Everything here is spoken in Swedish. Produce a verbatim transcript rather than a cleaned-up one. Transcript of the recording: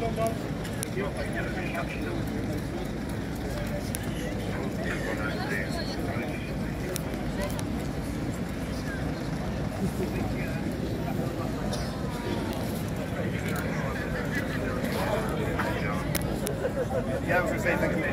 Yeah, I was going to say thank you.